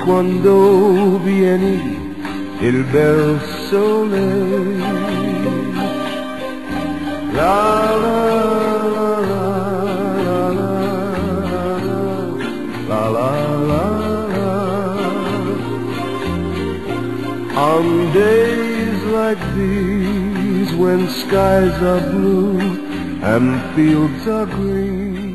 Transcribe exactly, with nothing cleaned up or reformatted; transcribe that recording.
quando vieni il bel sole. La la la la la la la la. On days like these, when skies are blue and fields are green,